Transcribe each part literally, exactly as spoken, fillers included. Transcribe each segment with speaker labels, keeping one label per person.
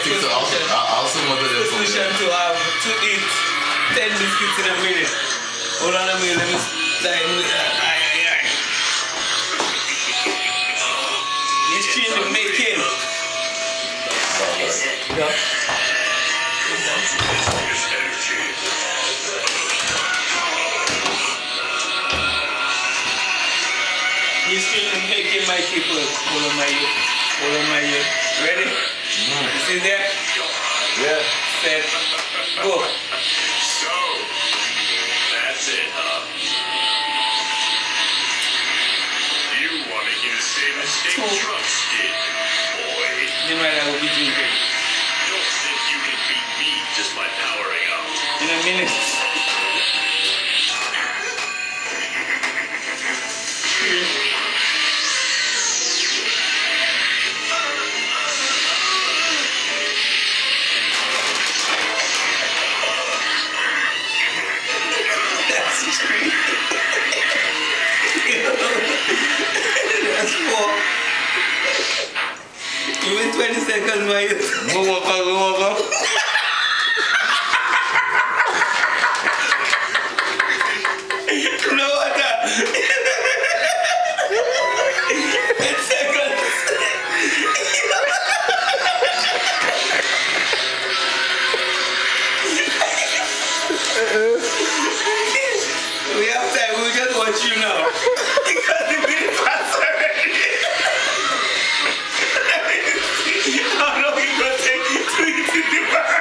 Speaker 1: think so. Also, also mother them for
Speaker 2: solution to have to eat ten biscuits in a minute. Hold on a minute, let me time. Aye, aye, aye. History in the making. Yeah. History in the making, my people. Hold on, my you. Hold on, my you. Ready?
Speaker 1: Mm.
Speaker 2: You see there?
Speaker 1: Yeah.
Speaker 2: Set. Go.
Speaker 3: So, that's it, huh? You want to use the same mistake Trunks did, boy.
Speaker 2: Then right, I will be drinking.
Speaker 3: Don't think you can beat me just by powering up.
Speaker 2: In a minute. That's three. That's four. You win twenty seconds, my youth.
Speaker 1: Go walk out, go walk out.
Speaker 2: No water. ten seconds. We have time, we'll just watch you now. Because the minute passed already. How long it gonna take to eat the bar?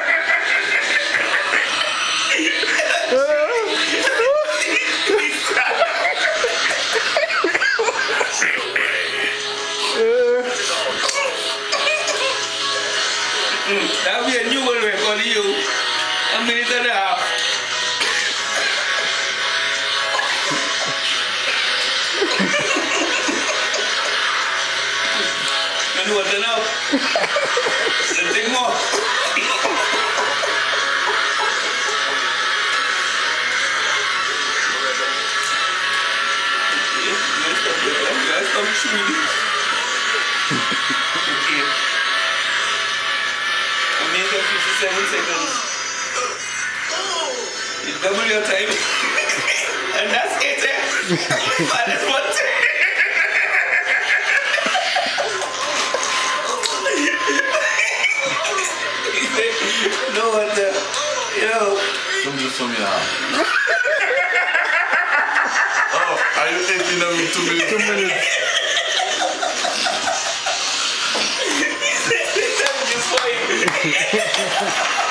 Speaker 2: That'll be a new one record to you. A minute and a half. And what now? And take more. Guys, come through. Okay. A minute and fifty-seven seconds. You double your time. And that's it, eh? Minus one time. No wonder. Yo.
Speaker 1: Some do some now. Oh, are you eating them in two minutes? Two minutes.
Speaker 2: He said, this time is fine.